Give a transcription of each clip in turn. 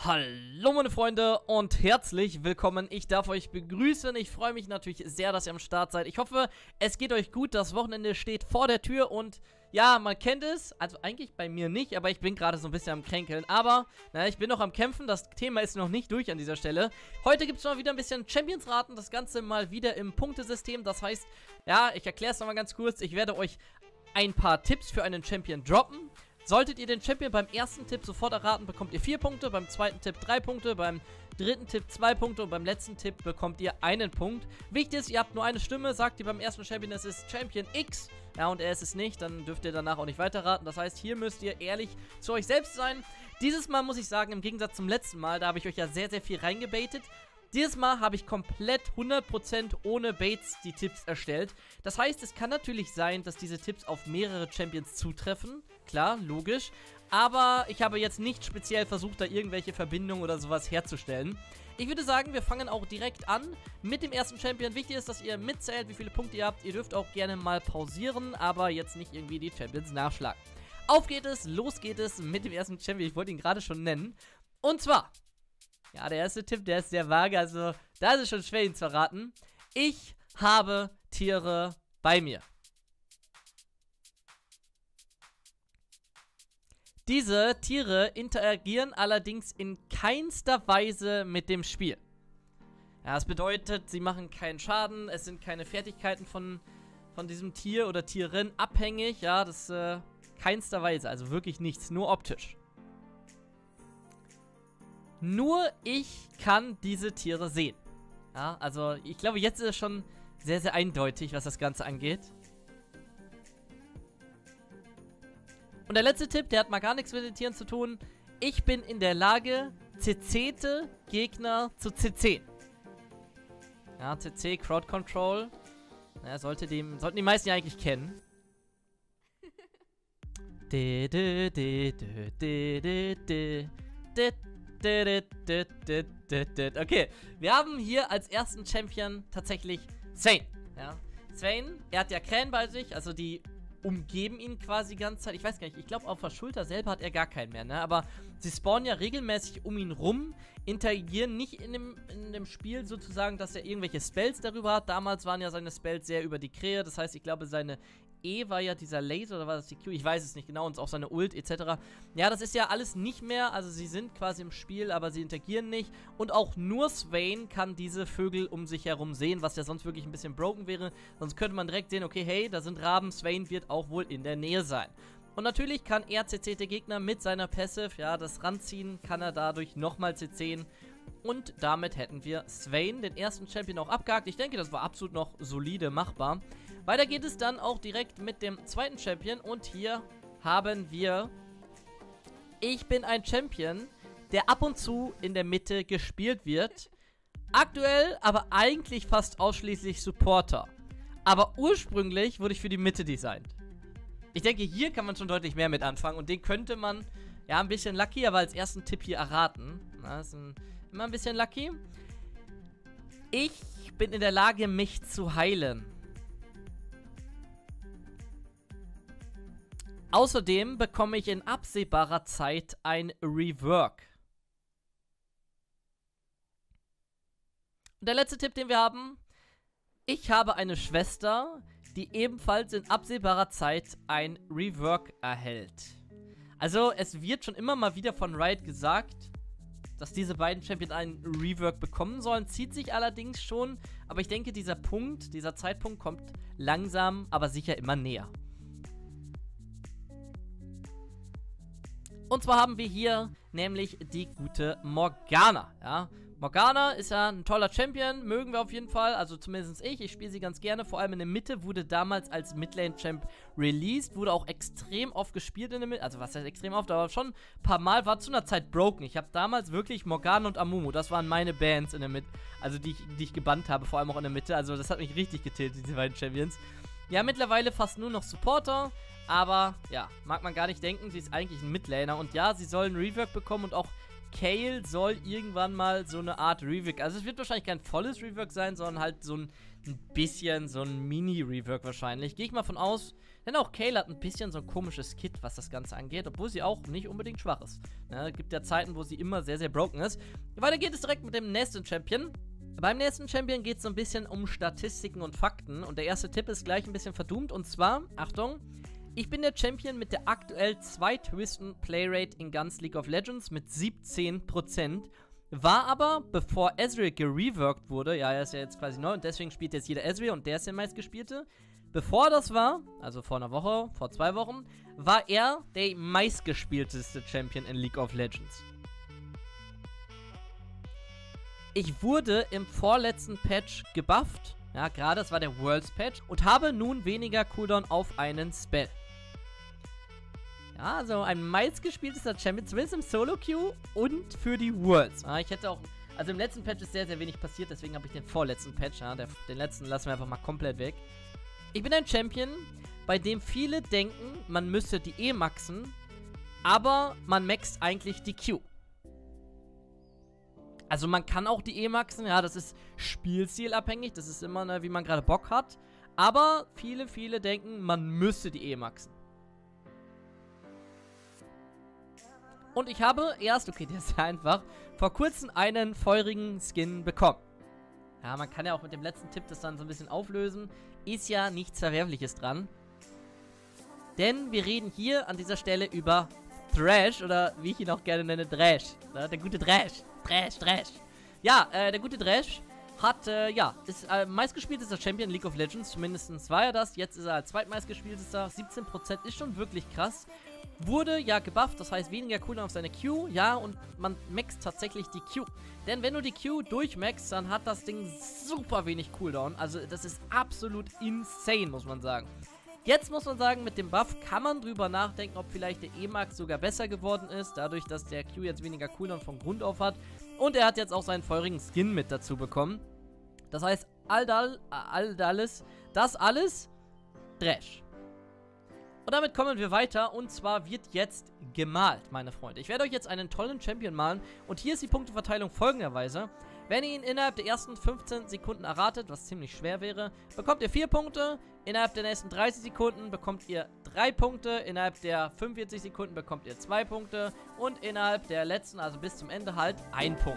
Hallo meine Freunde und herzlich willkommen. Ich darf euch begrüßen. Ich freue mich natürlich sehr, dass ihr am Start seid. Ich hoffe, es geht euch gut. Das Wochenende steht vor der Tür und ja, man kennt es. Also eigentlich bei mir nicht, aber ich bin gerade so ein bisschen am Kränkeln. Aber, naja, ich bin noch am Kämpfen. Das Thema ist noch nicht durch an dieser Stelle. Heute gibt es mal wieder ein bisschen Champions-Raten. Das Ganze mal wieder im Punktesystem. Das heißt, ja, ich erkläre es nochmal ganz kurz. Ich werde euch ein paar Tipps für einen Champion droppen. Solltet ihr den Champion beim ersten Tipp sofort erraten, bekommt ihr 4 Punkte, beim zweiten Tipp 3 Punkte, beim dritten Tipp 2 Punkte und beim letzten Tipp bekommt ihr 1 Punkt. Wichtig ist, ihr habt nur eine Stimme, sagt ihr beim ersten Champion, es ist Champion X, ja, und er ist es nicht, dann dürft ihr danach auch nicht weiterraten. Das heißt, hier müsst ihr ehrlich zu euch selbst sein. Dieses Mal muss ich sagen, im Gegensatz zum letzten Mal, da habe ich euch ja sehr, sehr viel reingebaitet. Dieses Mal habe ich komplett 100% ohne Baits die Tipps erstellt. Das heißt, es kann natürlich sein, dass diese Tipps auf mehrere Champions zutreffen. Klar, logisch. Aber ich habe jetzt nicht speziell versucht, da irgendwelche Verbindungen oder sowas herzustellen. Ich würde sagen, wir fangen auch direkt an mit dem ersten Champion. Wichtig ist, dass ihr mitzählt, wie viele Punkte ihr habt. Ihr dürft auch gerne mal pausieren, aber jetzt nicht irgendwie die Champions nachschlagen. Auf geht es, los geht es mit dem ersten Champion. Ich wollte ihn gerade schon nennen. Und zwar... ja, der erste Tipp, der ist sehr vage, also da ist es schon schwer, ihn zu erraten. Ich habe Tiere bei mir. Diese Tiere interagieren allerdings in keinster Weise mit dem Spiel. Ja, das bedeutet, sie machen keinen Schaden, es sind keine Fertigkeiten von diesem Tier oder Tierin abhängig. Ja, das keinster Weise, also wirklich nichts, nur optisch. Nur ich kann diese Tiere sehen. Ja, also ich glaube, jetzt ist es schon sehr, sehr eindeutig, was das Ganze angeht. Und der letzte Tipp, der hat mal gar nichts mit den Tieren zu tun. Ich bin in der Lage, CC'te Gegner zu CC. Ja, CC, Crowd Control. Ja, sollten die meisten ja eigentlich kennen. Okay, wir haben hier als ersten Champion tatsächlich Swain. Ja, Swain, er hat ja Krähen bei sich, also die umgeben ihn quasi die ganze Zeit. Ich weiß gar nicht, ich glaube auf der Schulter selber hat er gar keinen mehr, ne? Aber sie spawnen ja regelmäßig um ihn rum, interagieren nicht in dem Spiel sozusagen, dass er irgendwelche Spells darüber hat. Damals waren ja seine Spells sehr über die Krähe, das heißt, ich glaube seine E war ja dieser Laser oder war das die Q? Ich weiß es nicht genau. Und auch seine Ult etc. Ja, das ist ja alles nicht mehr. Also sie sind quasi im Spiel, aber sie interagieren nicht. Und auch nur Swain kann diese Vögel um sich herum sehen, was ja sonst wirklich ein bisschen broken wäre. Sonst könnte man direkt sehen, okay, hey, da sind Raben. Swain wird auch wohl in der Nähe sein. Und natürlich kann er CC'te Gegner mit seiner Passive, ja, das Ranziehen kann er dadurch nochmal CC'en. Und damit hätten wir Swain, den ersten Champion, auch abgehakt. Ich denke, das war absolut noch solide machbar. Weiter geht es dann auch direkt mit dem zweiten Champion. Und hier haben wir... ich bin ein Champion, der ab und zu in der Mitte gespielt wird. Aktuell aber eigentlich fast ausschließlich Supporter. Aber ursprünglich wurde ich für die Mitte designt. Ich denke, hier kann man schon deutlich mehr mit anfangen. Und den könnte man, ja, ein bisschen lucky, aber als ersten Tipp hier erraten. Na, das ist immer ein bisschen lucky. Ich bin in der Lage, mich zu heilen. Außerdem bekomme ich in absehbarer Zeit ein Rework. Und der letzte Tipp, den wir haben. Ich habe eine Schwester, die ebenfalls in absehbarer Zeit ein Rework erhält. Also, es wird schon immer mal wieder von Riot gesagt, dass diese beiden Champions einen Rework bekommen sollen. Zieht sich allerdings schon, aber ich denke, dieser Zeitpunkt kommt langsam, aber sicher immer näher. Und zwar haben wir hier nämlich die gute Morgana, ja. Morgana ist ja ein toller Champion, mögen wir auf jeden Fall, also zumindest ich spiele sie ganz gerne, vor allem in der Mitte, wurde damals als Midlane-Champ released, wurde auch extrem oft gespielt in der Mitte, also was heißt extrem oft, aber schon ein paar Mal, war zu einer Zeit broken. Ich habe damals wirklich Morgana und Amumu, das waren meine Bands in der Mitte, also die ich gebannt habe, vor allem auch in der Mitte, also das hat mich richtig getiltet, diese beiden Champions. Ja, mittlerweile fast nur noch Supporter, aber ja, mag man gar nicht denken, sie ist eigentlich ein Midlaner und ja, sie soll ein Rework bekommen und auch Kale soll irgendwann mal so eine Art Rework, also es wird wahrscheinlich kein volles Rework sein, sondern halt so ein bisschen so ein Mini-Rework wahrscheinlich. Gehe ich mal von aus, denn auch Kale hat ein bisschen so ein komisches Kit, was das Ganze angeht, obwohl sie auch nicht unbedingt schwach ist. Ne, gibt ja Zeiten, wo sie immer sehr, sehr broken ist. Weiter geht es direkt mit dem nächsten Champion. Beim nächsten Champion geht es so ein bisschen um Statistiken und Fakten und der erste Tipp ist gleich ein bisschen verdummt und zwar, Achtung, ich bin der Champion mit der aktuell zweithöchsten Playrate in ganz League of Legends mit 17%. War aber, bevor Ezreal gereworked wurde, ja, er ist ja jetzt quasi neu und deswegen spielt jetzt jeder Ezreal und der ist der meistgespielte. Bevor das war, also vor einer Woche, vor 2 Wochen, war er der meistgespielteste Champion in League of Legends. Ich wurde im vorletzten Patch gebufft, ja, gerade, das war der Worlds Patch, und habe nun weniger Cooldown auf einen Spell. Ja, also ein meistgespieltester Champion, zumindest im Solo-Queue und für die Worlds. Ja, ich hätte auch, also im letzten Patch ist sehr, sehr wenig passiert, deswegen habe ich den vorletzten Patch, ja, den letzten lassen wir einfach mal komplett weg. Ich bin ein Champion, bei dem viele denken, man müsste die E maxen, aber man maxt eigentlich die Q. Also man kann auch die E maxen, ja, das ist spielstilabhängig, das ist immer, ne, wie man gerade Bock hat. Aber viele, viele denken, man müsste die E maxen. Und ich habe erst, okay, der ist ja einfach, vor kurzem einen feurigen Skin bekommen. Ja, man kann ja auch mit dem letzten Tipp das dann so ein bisschen auflösen. Ist ja nichts Verwerfliches dran. Denn wir reden hier an dieser Stelle über Thresh, oder wie ich ihn auch gerne nenne, Thresh. Ja, der gute Thresh. Thresh. Ja, der gute Thresh hat, ja, ist meistgespieltester Champion in League of Legends. Zumindest war er das. Jetzt ist er als zweitmeistgespieltester. 17% ist schon wirklich krass. Wurde ja gebufft, das heißt weniger Cooldown auf seine Q. Ja, und man maxt tatsächlich die Q. Denn wenn du die Q durchmaxst, dann hat das Ding super wenig Cooldown. Also das ist absolut insane, muss man sagen. Jetzt muss man sagen, mit dem Buff kann man drüber nachdenken, ob vielleicht der E-Max sogar besser geworden ist, dadurch, dass der Q jetzt weniger Cooldown von Grund auf hat. Und er hat jetzt auch seinen feurigen Skin mit dazu bekommen. Das heißt, das alles, Thresh. Und damit kommen wir weiter, und zwar wird jetzt gemalt, meine Freunde. Ich werde euch jetzt einen tollen Champion malen, und hier ist die Punkteverteilung folgenderweise. Wenn ihr ihn innerhalb der ersten 15 Sekunden erratet, was ziemlich schwer wäre, bekommt ihr 4 Punkte. Innerhalb der nächsten 30 Sekunden bekommt ihr 3 Punkte. Innerhalb der 45 Sekunden bekommt ihr 2 Punkte. Und innerhalb der letzten, also bis zum Ende halt, 1 Punkt.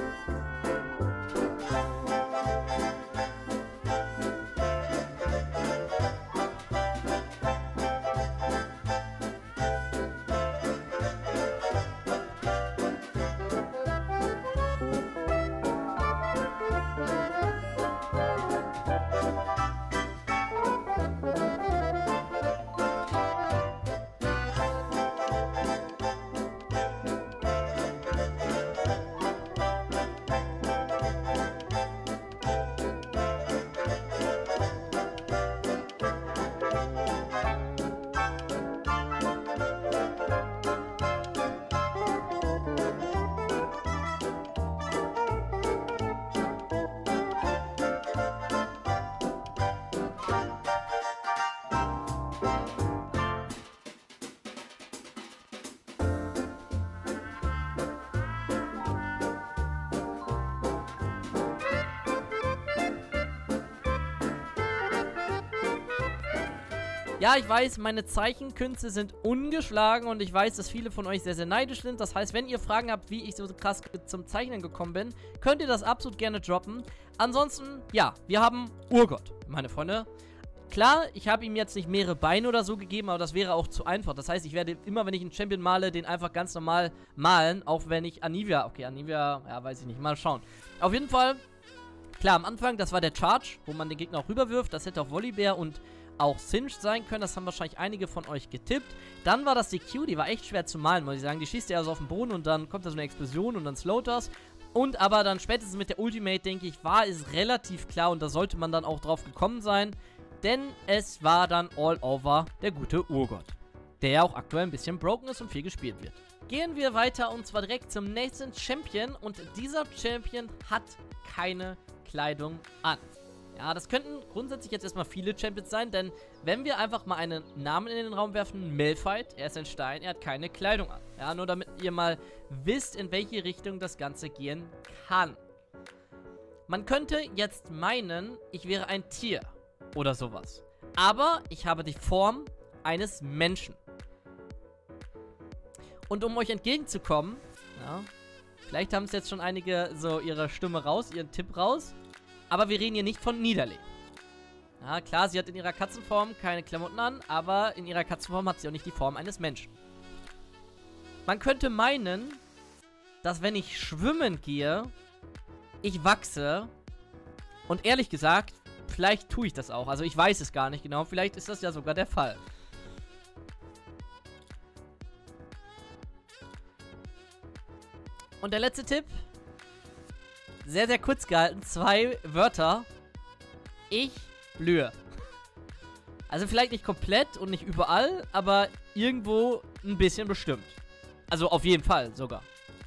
Ja, ich weiß, meine Zeichenkünste sind ungeschlagen und ich weiß, dass viele von euch sehr, sehr neidisch sind. Das heißt, wenn ihr Fragen habt, wie ich so krass zum Zeichnen gekommen bin, könnt ihr das absolut gerne droppen. Ansonsten, ja, wir haben Urgot, meine Freunde. Klar, ich habe ihm jetzt nicht mehrere Beine oder so gegeben, aber das wäre auch zu einfach. Das heißt, ich werde immer, wenn ich einen Champion male, den einfach ganz normal malen, auch wenn ich Anivia, okay, Anivia, ja, weiß ich nicht, mal schauen. Auf jeden Fall, klar, am Anfang, das war der Charge, wo man den Gegner auch rüberwirft. Das hätte auch Volibear und auch Singed sein können, das haben wahrscheinlich einige von euch getippt. Dann war das die Q, die war echt schwer zu malen, muss ich sagen. Die schießt ja also auf den Boden und dann kommt da so eine Explosion und dann slowt das. Und aber dann spätestens mit der Ultimate, denke ich, war es relativ klar und da sollte man dann auch drauf gekommen sein. Denn es war dann all over der gute Urgot, der ja auch aktuell ein bisschen broken ist und viel gespielt wird. Gehen wir weiter und zwar direkt zum nächsten Champion und dieser Champion hat keine Kleidung an. Ja, das könnten grundsätzlich jetzt erstmal viele Champions sein, denn wenn wir einfach mal einen Namen in den Raum werfen, Malphite, er ist ein Stein, er hat keine Kleidung an. Ja, nur damit ihr mal wisst, in welche Richtung das Ganze gehen kann. Man könnte jetzt meinen, ich wäre ein Tier oder sowas. Aber ich habe die Form eines Menschen. Und um euch entgegenzukommen, ja, vielleicht haben es jetzt schon einige so ihre Stimme raus, ihren Tipp raus, aber wir reden hier nicht von Niederlee. Ja, klar, sie hat in ihrer Katzenform keine Klamotten an, aber in ihrer Katzenform hat sie auch nicht die Form eines Menschen. Man könnte meinen, dass wenn ich schwimmen gehe, ich wachse. Und ehrlich gesagt, vielleicht tue ich das auch. Also ich weiß es gar nicht genau. Vielleicht ist das ja sogar der Fall. Und der letzte Tipp. Sehr, sehr kurz gehalten. 2 Wörter. Ich blühe. Also vielleicht nicht komplett und nicht überall, aber irgendwo ein bisschen bestimmt. Also auf jeden Fall sogar.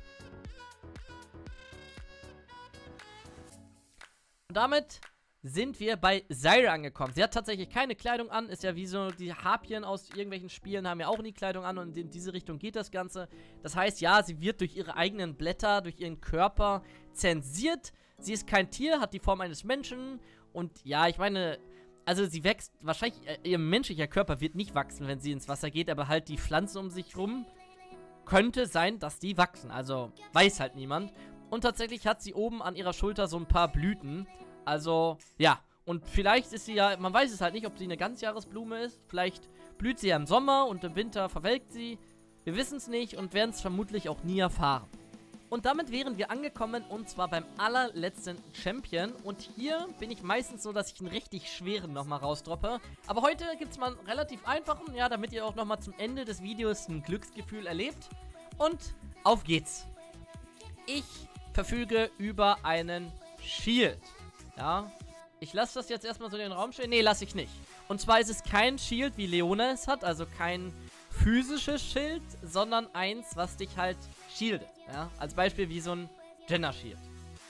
Und damit sind wir bei Zyra angekommen. Sie hat tatsächlich keine Kleidung an. Ist ja wie so die Harpien aus irgendwelchen Spielen haben ja auch nie Kleidung an. Und in diese Richtung geht das Ganze. Das heißt, ja, sie wird durch ihre eigenen Blätter, durch ihren Körper zensiert. Sie ist kein Tier, hat die Form eines Menschen. Und ja, ich meine, also sie wächst, wahrscheinlich, ihr menschlicher Körper wird nicht wachsen, wenn sie ins Wasser geht. Aber halt die Pflanzen um sich rum könnte sein, dass die wachsen. Also weiß halt niemand. Und tatsächlich hat sie oben an ihrer Schulter so ein paar Blüten. Also, ja. Und vielleicht ist sie ja, man weiß es halt nicht, ob sie eine Ganzjahresblume ist. Vielleicht blüht sie ja im Sommer und im Winter verwelkt sie. Wir wissen es nicht und werden es vermutlich auch nie erfahren. Und damit wären wir angekommen und zwar beim allerletzten Champion. Und hier bin ich meistens so, dass ich einen richtig schweren nochmal rausdroppe. Aber heute gibt es mal einen relativ einfachen, ja, damit ihr auch nochmal zum Ende des Videos ein Glücksgefühl erlebt. Und auf geht's. Ich verfüge über einen Shield. Ja, ich lasse das jetzt erstmal so in den Raum stehen. Nee, lasse ich nicht. Und zwar ist es kein Shield, wie Leona es hat, also kein physisches Schild, sondern eins, was dich halt shieldet. Ja, als Beispiel wie so ein Jenna-Shield.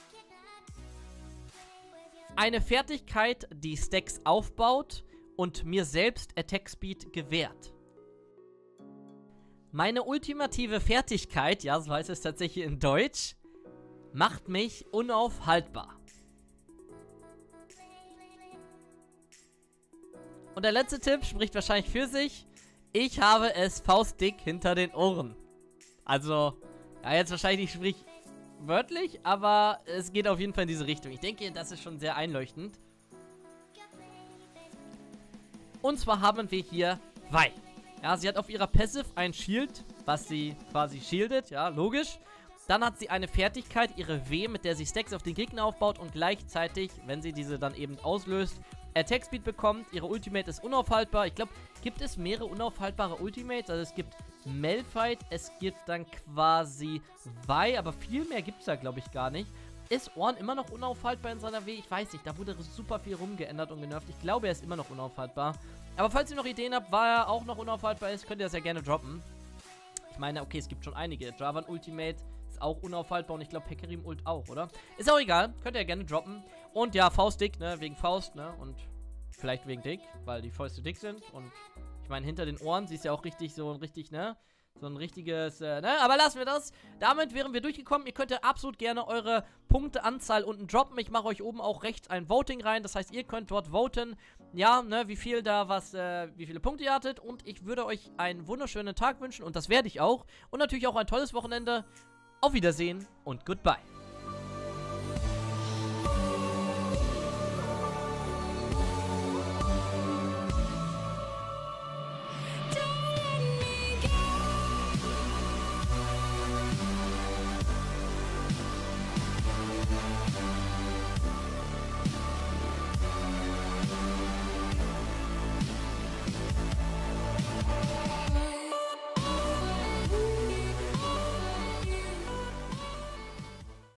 Eine Fertigkeit, die Stacks aufbaut und mir selbst Attack Speed gewährt. Meine ultimative Fertigkeit, ja, so heißt es tatsächlich in Deutsch, macht mich unaufhaltbar. Und der letzte Tipp spricht wahrscheinlich für sich. Ich habe es faustdick hinter den Ohren. Also, ja, jetzt wahrscheinlich nicht sprichwörtlich, aber es geht auf jeden Fall in diese Richtung. Ich denke, das ist schon sehr einleuchtend. Und zwar haben wir hier Vi. Ja, sie hat auf ihrer Passive ein Shield, was sie quasi shieldet, ja, logisch. Dann hat sie eine Fertigkeit, ihre W, mit der sie Stacks auf den Gegner aufbaut und gleichzeitig, wenn sie diese dann eben auslöst, Attack Speed bekommt. Ihre Ultimate ist unaufhaltbar. Ich glaube, gibt es mehrere unaufhaltbare Ultimates? Also es gibt Malphite, es gibt dann quasi Vi, aber viel mehr gibt es da, glaube ich, gar nicht. Ist Ornn immer noch unaufhaltbar in seiner W? Ich weiß nicht, da wurde super viel rumgeändert und genervt. Ich glaube, er ist immer noch unaufhaltbar. Aber falls ihr noch Ideen habt, war er auch noch unaufhaltbar ist, könnt ihr das ja gerne droppen. Ich meine, okay, es gibt schon einige. Dravan Ultimate ist auch unaufhaltbar und ich glaube Hecarim Ult auch, oder? Ist auch egal, könnt ihr ja gerne droppen. Und ja, Faustdick, ne, wegen Faust, ne, und vielleicht wegen Dick, weil die Fäuste dick sind. Und ich meine, hinter den Ohren, sie ist ja auch richtig so ein richtig, ne, so ein richtiges, ne, aber lassen wir das. Damit wären wir durchgekommen. Ihr könnt ja absolut gerne eure Punkteanzahl unten droppen. Ich mache euch oben auch rechts ein Voting rein. Das heißt, ihr könnt dort voten, ja, ne, wie viel da was, wie viele Punkte ihr hattet. Und ich würde euch einen wunderschönen Tag wünschen und das werde ich auch. Und natürlich auch ein tolles Wochenende. Auf Wiedersehen und goodbye.